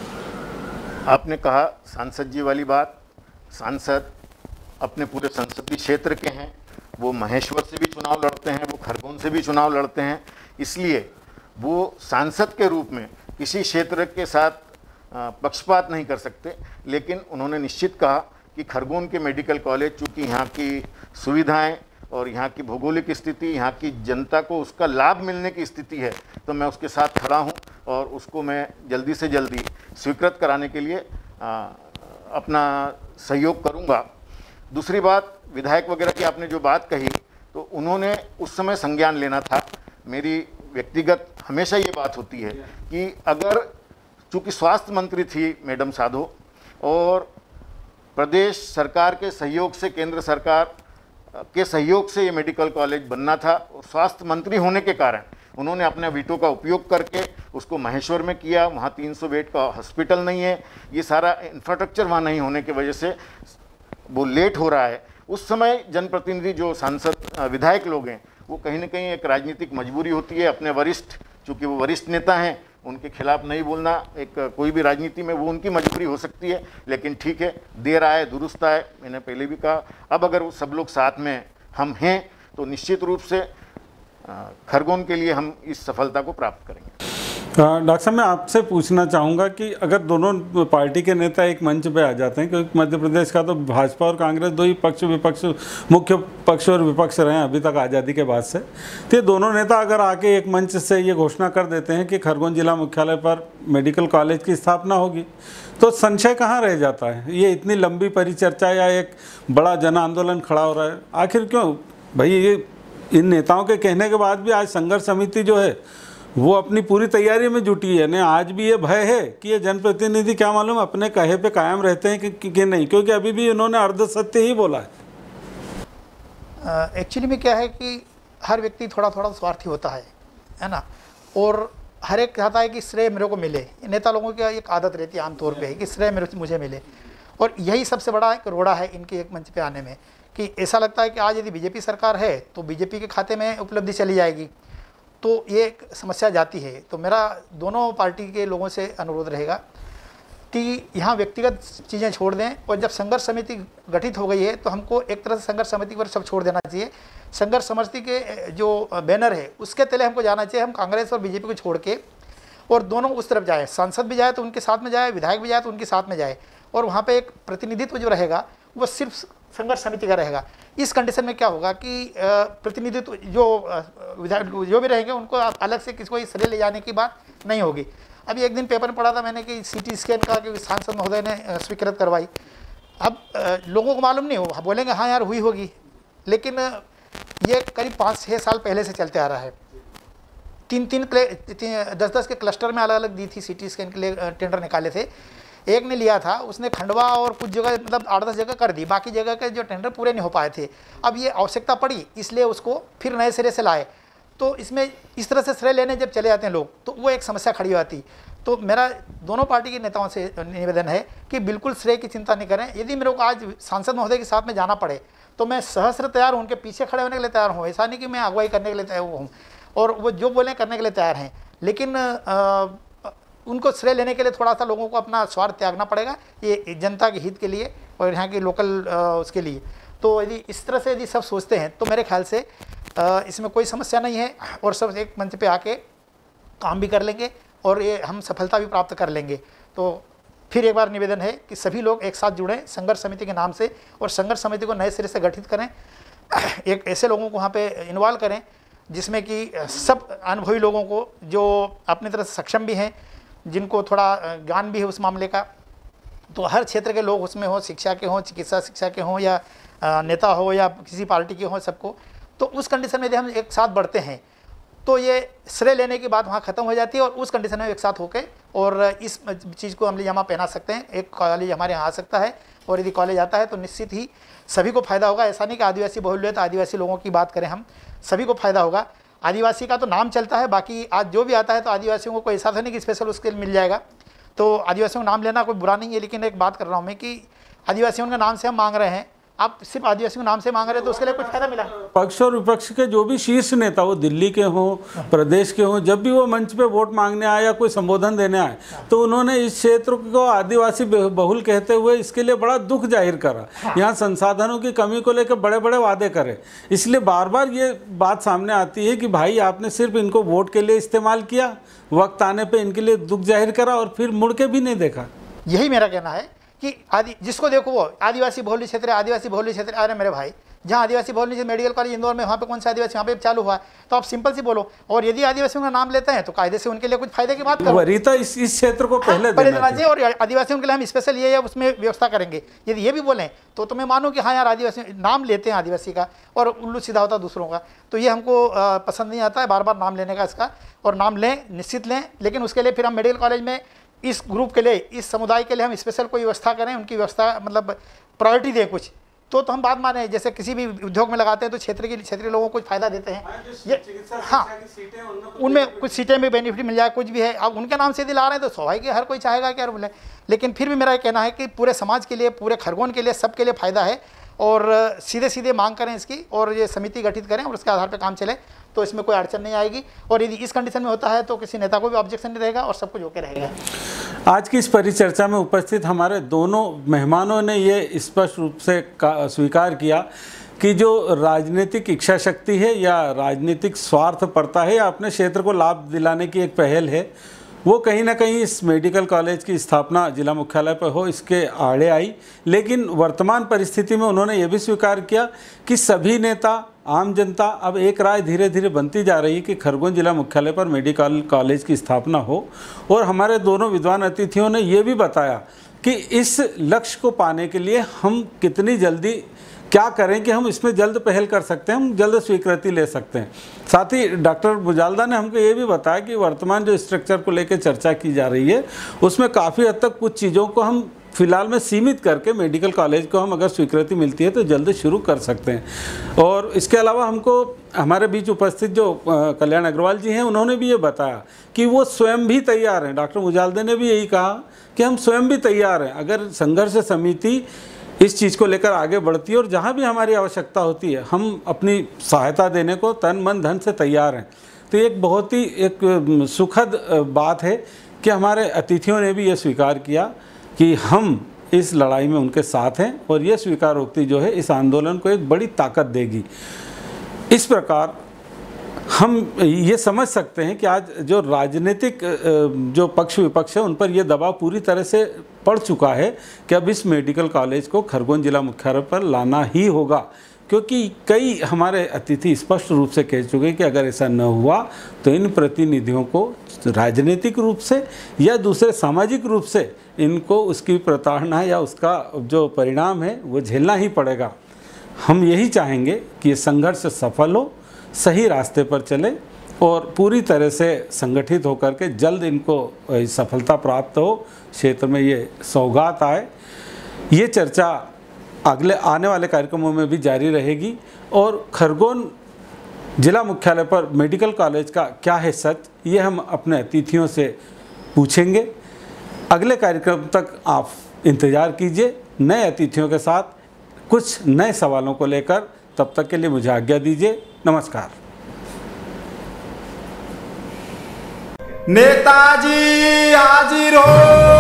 आपने कहा सांसद जी वाली बात, सांसद अपने पूरे संसदीय क्षेत्र के हैं, वो महेश्वर से भी चुनाव लड़ते हैं, वो खरगोन से भी चुनाव लड़ते हैं, इसलिए वो सांसद के रूप में किसी क्षेत्र के साथ पक्षपात नहीं कर सकते। लेकिन उन्होंने निश्चित कहा कि खरगोन के मेडिकल कॉलेज, चूँकि यहाँ की सुविधाएं और यहाँ की भौगोलिक स्थिति, यहाँ की जनता को उसका लाभ मिलने की स्थिति है, तो मैं उसके साथ खड़ा हूँ और उसको मैं जल्दी से जल्दी स्वीकृत कराने के लिए अपना सहयोग करूँगा। दूसरी बात, विधायक वगैरह की आपने जो बात कही, तो उन्होंने उस समय संज्ञान लेना था। मेरी व्यक्तिगत हमेशा ये बात होती है कि अगर, चूँकि स्वास्थ्य मंत्री थी मैडम साधो और प्रदेश सरकार के सहयोग से, केंद्र सरकार के सहयोग से ये मेडिकल कॉलेज बनना था, और स्वास्थ्य मंत्री होने के कारण उन्होंने अपने वीटो का उपयोग करके उसको महेश्वर में किया। वहाँ 300 बेड का हॉस्पिटल नहीं है, ये सारा इंफ्रास्ट्रक्चर वहाँ नहीं होने की वजह से वो लेट हो रहा है। उस समय जनप्रतिनिधि जो सांसद विधायक लोग हैं, वो कहीं ना कहीं एक राजनीतिक मजबूरी होती है, अपने वरिष्ठ, चूँकि वो वरिष्ठ नेता हैं, उनके खिलाफ नहीं बोलना एक कोई भी राजनीति में वो उनकी मजबूरी हो सकती है। लेकिन ठीक है, देर आए दुरुस्त आए, मैंने पहले भी कहा। अब अगर वो सब लोग साथ में हम हैं तो निश्चित रूप से खरगोन के लिए हम इस सफलता को प्राप्त करेंगे। डॉक्टर साहब, मैं आपसे पूछना चाहूँगा कि अगर दोनों पार्टी के नेता एक मंच पे आ जाते हैं, क्योंकि मध्य प्रदेश का तो भाजपा और कांग्रेस दो ही पक्ष विपक्ष, मुख्य पक्ष और विपक्ष रहे हैं अभी तक आज़ादी के बाद से, तो ये दोनों नेता अगर आके एक मंच से ये घोषणा कर देते हैं कि खरगोन जिला मुख्यालय पर मेडिकल कॉलेज की स्थापना होगी, तो संशय कहाँ रह जाता है? ये इतनी लंबी परिचर्चा या एक बड़ा जन आंदोलन खड़ा हो रहा है, आखिर क्यों भाई? ये इन नेताओं के कहने के बाद भी आज संघर्ष समिति जो है वो अपनी पूरी तैयारी में जुटी है। ने आज भी ये भय है कि ये जनप्रतिनिधि क्या मालूम अपने कहे पे कायम रहते हैं कि नहीं, क्योंकि अभी भी उन्होंने अर्ध सत्य ही बोला है। एक्चुअली में क्या है कि हर व्यक्ति थोड़ा थोड़ा स्वार्थी होता है ना, और हर एक चाहता है कि श्रेय मेरे को मिले। नेता लोगों की एक आदत रहती है आमतौर पे कि श्रेय मुझे मिले, और यही सबसे बड़ा एक रोड़ा है इनके एक मंच पे आने में, कि ऐसा लगता है कि आज यदि बीजेपी सरकार है तो बीजेपी के खाते में उपलब्धि चली जाएगी, तो ये एक समस्या जाती है। तो मेरा दोनों पार्टी के लोगों से अनुरोध रहेगा कि यहाँ व्यक्तिगत चीज़ें छोड़ दें, और जब संघर्ष समिति गठित हो गई है तो हमको एक तरह से संघर्ष समिति पर सब छोड़ देना चाहिए। संघर्ष समिति के जो बैनर है उसके तले हमको जाना चाहिए, हम कांग्रेस और बीजेपी को छोड़ के, और दोनों उस तरफ जाए। सांसद भी जाए तो उनके साथ में जाए, विधायक भी जाए तो उनके साथ में जाए, और वहाँ पे एक प्रतिनिधित्व जो रहेगा वो सिर्फ संघर्ष समिति का रहेगा। इस कंडीशन में क्या होगा कि प्रतिनिधित्व जो विधायक जो भी रहेंगे उनको अलग से किसी को श्रेय ले जाने की बात नहीं होगी। अभी एक दिन पेपर में पढ़ा था मैंने कि CT स्कैन का कि सांसद महोदय ने स्वीकृत करवाई। अब लोगों को मालूम नहीं हो, बोलेंगे हाँ यार हुई होगी, लेकिन ये करीब 5-6 साल पहले से चलते आ रहा है। 10-10 के क्लस्टर में अलग अलग दी थी, CT स्कैन के लिए टेंडर निकाले थे। एक ने लिया था, उसने खंडवा और कुछ जगह मतलब 8-10 जगह कर दी, बाकी जगह के जो टेंडर पूरे नहीं हो पाए थे। अब ये आवश्यकता पड़ी इसलिए उसको फिर नए सिरे से लाए। तो इसमें इस तरह से श्रेय लेने जब चले जाते हैं लोग तो वो एक समस्या खड़ी होती। तो मेरा दोनों पार्टी के नेताओं से निवेदन है कि बिल्कुल श्रेय की चिंता नहीं करें। यदि मेरे को आज सांसद महोदय के साथ में जाना पड़े तो मैं सहस्र तैयार हूँ, उनके पीछे खड़े होने के लिए तैयार हूँ। ऐसा नहीं कि मैं अगुवाई करने के लिए तैयार हूँ, और वो जो बोलें करने के लिए तैयार हैं, लेकिन उनको श्रेय लेने के लिए थोड़ा सा लोगों को अपना स्वार्थ त्यागना पड़ेगा, ये जनता के हित के लिए और यहाँ की लोकल उसके लिए। तो यदि इस तरह से यदि सब सोचते हैं तो मेरे ख्याल से इसमें कोई समस्या नहीं है, और सब एक मंच पे आके काम भी कर लेंगे और ये हम सफलता भी प्राप्त कर लेंगे। तो फिर एक बार निवेदन है कि सभी लोग एक साथ जुड़ें संघर्ष समिति के नाम से, और संघर्ष समिति को नए सिरे से गठित करें। एक ऐसे लोगों को वहाँ पे इन्वॉल्व करें जिसमें कि सब अनुभवी लोगों को जो अपनी तरह से सक्षम भी हैं, जिनको थोड़ा ज्ञान भी है उस मामले का, तो हर क्षेत्र के लोग उसमें हो, शिक्षा के हों, चिकित्सा शिक्षा के हों, या नेता हो या किसी पार्टी के हों, सबको। तो उस कंडीशन में यदि हम एक साथ बढ़ते हैं तो ये श्रेय लेने की बात वहाँ ख़त्म हो जाती है, और उस कंडीशन में एक साथ होकर और इस चीज़ को अमली जामा पहना सकते हैं। एक कॉलेज हमारे यहाँ आ सकता है, और यदि कॉलेज आता है तो निश्चित ही सभी को फ़ायदा होगा। ऐसा नहीं कि आदिवासी बहुल्यत आदिवासी लोगों की बात करें हम, सभी को फ़ायदा होगा। आदिवासी का तो नाम चलता है, बाकी आज जो भी आता है तो आदिवासियों को कोई ऐसा तो नहीं कि स्पेशल उसके लिए मिल जाएगा। तो आदिवासियों का नाम लेना कोई बुरा नहीं है, लेकिन एक बात कर रहा हूँ मैं कि आदिवासियों के नाम से हम मांग रहे हैं, आप सिर्फ आदिवासियों के नाम से मांग रहे हैं तो उसके लिए कुछ फायदा मिला? पक्ष और विपक्ष के जो भी शीर्ष नेता, वो दिल्ली के हों, प्रदेश के हों, जब भी वो मंच पे वोट मांगने आए या कोई संबोधन देने आए तो उन्होंने इस क्षेत्र को आदिवासी बहुल कहते हुए इसके लिए बड़ा दुख जाहिर करा। यहाँ संसाधनों की कमी को लेकर बड़े बड़े वादे करे। इसलिए बार बार ये बात सामने आती है कि भाई आपने सिर्फ इनको वोट के लिए इस्तेमाल किया, वक्त आने पर इनके लिए दुख जाहिर करा और फिर मुड़ के भी नहीं देखा। यही मेरा कहना है कि जिसको देखो वो आदिवासी बहुल्य क्षेत्र है, आदिवासी बहुल्य क्षेत्र। अरे मेरे भाई, जहाँ आदिवासी बहुल्य मेडिकल कॉलेज इंदौर में, वहाँ पे कौन सा आदिवासी वहाँ पे चालू हुआ है? तो आप सिंपल सी बोलो, और यदि आदिवासियों का नाम लेते हैं तो कायदे से उनके लिए कुछ फायदे की बात करो। वरीता इस क्षेत्र को पहले देना चाहिए, और आदिवासियों के लिए हम स्पेशल ये या उसमें व्यवस्था करेंगे। यदि ये भी बोलें तो मैं मानूँ कि हाँ यार आदिवासी नाम लेते हैं आदिवासी का, और उल्लू सीधा होता दूसरों का। तो ये हमको पसंद नहीं आता है बार बार नाम लेने का इसका, और नाम लें, निश्चित लें, लेकिन उसके लिए फिर हम मेडिकल कॉलेज में इस ग्रुप के लिए, इस समुदाय के लिए हम स्पेशल कोई व्यवस्था करें, उनकी व्यवस्था मतलब प्रायोरिटी दें कुछ, तो हम बात माने। जैसे किसी भी उद्योग में लगाते हैं तो क्षेत्रीय लोगों को कुछ फायदा देते हैं, ये हाँ, उनमें कुछ सीटें में बेनिफिट मिल जाए, कुछ भी है। अब उनके नाम से यदि ला रहे हैं तो स्वाभाविक हर कोई चाहेगा कि यार बोले, लेकिन फिर भी मेरा ये कहना है कि पूरे समाज के लिए, पूरे खरगोन के लिए, सबके लिए फ़ायदा है, और सीधे सीधे मांग करें इसकी, और ये समिति गठित करें और उसके आधार पर काम चले, तो इसमें कोई अड़चन नहीं आएगी। और यदि इस कंडीशन में होता है तो किसी नेता को भी ऑब्जेक्शन नहीं रहेगा और सब कुछ ओके रहेगा। आज की इस परिचर्चा में उपस्थित हमारे दोनों मेहमानों ने ये स्पष्ट रूप से स्वीकार किया कि जो राजनीतिक इच्छा शक्ति है या राजनीतिक स्वार्थ पड़ता है या अपने क्षेत्र को लाभ दिलाने की एक पहल है, वो कहीं ना कहीं इस मेडिकल कॉलेज की स्थापना जिला मुख्यालय पर हो इसके आड़े आई। लेकिन वर्तमान परिस्थिति में उन्होंने ये भी स्वीकार किया कि सभी नेता, आम जनता अब एक राय धीरे धीरे बनती जा रही है कि खरगोन जिला मुख्यालय पर मेडिकल कॉलेज की स्थापना हो। और हमारे दोनों विद्वान अतिथियों ने ये भी बताया कि इस लक्ष्य को पाने के लिए हम कितनी जल्दी क्या करें कि हम इसमें जल्द पहल कर सकते हैं, हम जल्द स्वीकृति ले सकते हैं। साथ ही डॉक्टर बुजालदा ने हमको ये भी बताया कि वर्तमान जो स्ट्रक्चर को लेकर चर्चा की जा रही है उसमें काफ़ी हद तक कुछ चीज़ों को हम फिलहाल में सीमित करके मेडिकल कॉलेज को हम अगर स्वीकृति मिलती है तो जल्द शुरू कर सकते हैं। और इसके अलावा हमको हमारे बीच उपस्थित जो कल्याण अग्रवाल जी हैं उन्होंने भी ये बताया कि वो स्वयं भी तैयार हैं। डॉक्टर बुजालदा ने भी यही कहा कि हम स्वयं भी तैयार हैं, अगर संघर्ष समिति इस चीज़ को लेकर आगे बढ़ती है और जहाँ भी हमारी आवश्यकता होती है हम अपनी सहायता देने को तन मन धन से तैयार हैं। तो एक बहुत ही एक सुखद बात है कि हमारे अतिथियों ने भी ये स्वीकार किया कि हम इस लड़ाई में उनके साथ हैं और ये स्वीकारोक्ति जो है इस आंदोलन को एक बड़ी ताकत देगी। इस प्रकार हम ये समझ सकते हैं कि आज जो राजनीतिक जो पक्ष विपक्ष है उन पर यह दबाव पूरी तरह से पड़ चुका है कि अब इस मेडिकल कॉलेज को खरगोन जिला मुख्यालय पर लाना ही होगा, क्योंकि कई हमारे अतिथि स्पष्ट रूप से कह चुके हैं कि अगर ऐसा न हुआ तो इन प्रतिनिधियों को राजनीतिक रूप से या दूसरे सामाजिक रूप से इनको उसकी प्रताड़ना या उसका जो परिणाम है वो झेलना ही पड़ेगा। हम यही चाहेंगे कि ये संघर्ष सफल हो, सही रास्ते पर चले और पूरी तरह से संगठित होकर के जल्द इनको सफलता प्राप्त हो, क्षेत्र में ये सौगात आए। ये चर्चा अगले आने वाले कार्यक्रमों में भी जारी रहेगी और खरगोन जिला मुख्यालय पर मेडिकल कॉलेज का क्या है सच, ये हम अपने अतिथियों से पूछेंगे। अगले कार्यक्रम तक आप इंतज़ार कीजिए नए अतिथियों के साथ कुछ नए सवालों को लेकर। तब तक के लिए मुझे आज्ञा दीजिए। नमस्कार। नेताजी हाजिर हो,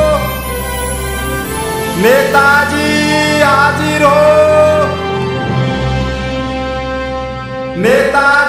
नेताजी हाजिर हो, नेताजी